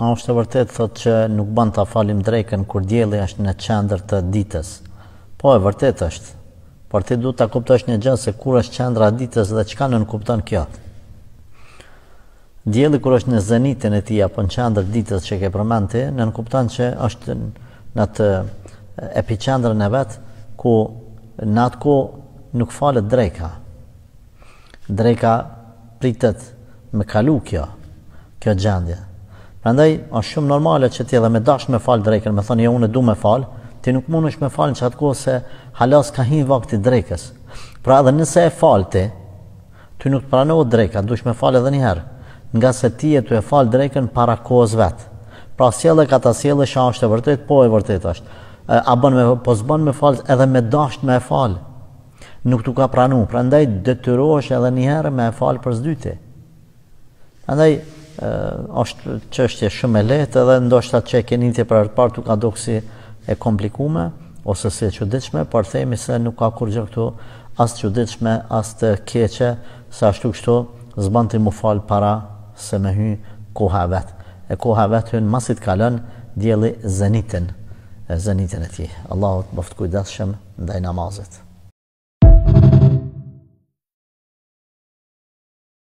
A është e vërtet thot që nuk bën ta falim drekën kur dielli është në qendër të ditës. Po e vërtet është. Por ti duhet ta kuptosh një gjë se kur është qendra e ditës dhe çka nën kupton kjo. Dielli kur është në zenitin e tij apo në qendër ditës që ke përmend ti, nën kupton që është në atë epiqendrën e vet ku në atë ku nuk falet dreka. Dreka pritet me kalu kjo gjendje. Prandaj është shumë normale që ti edhe me dash me fal drekën, me thonë jo unë du me fal, ti nuk mundesh me fal në çat kohë se halas ka hin vakti drekës. Pra edhe nëse e fal ti nuk pranohet dreka, dush me fal edhe një herë, nga se ti e fal drekën para kohës vet. Pra sjellë ka ta sjellë sha është e vërtet, po e vërtet është. A bën me po s'bën me fal edhe me dash me fal. Nuk tu ka pranu, prandaj detyrohesh edhe një herë me fal për s'dyti. Prandaj është çështje shumë e lehtë edhe ndoshta që e ke nitje për herë parë tu ka dok si e komplikume ose si e çuditshme, por themi se nuk ka kur gjë këtu as çuditshme as të keqe, se ashtu kështu s'bën ti mu fal para se me hy koha vet. E koha vet hyn masi të kalon dielli zenitin e tij. Allahu të bëft kujdesshëm ndaj namazit.